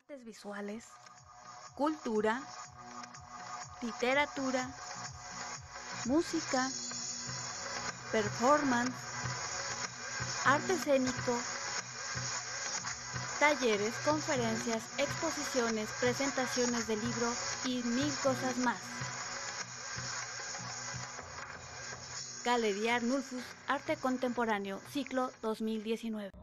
artes visuales, cultura, literatura, música, performance, arte escénico, talleres, conferencias, exposiciones, presentaciones de libro y mil cosas más. Galería Arnulfus Arte Contemporáneo, ciclo 2019.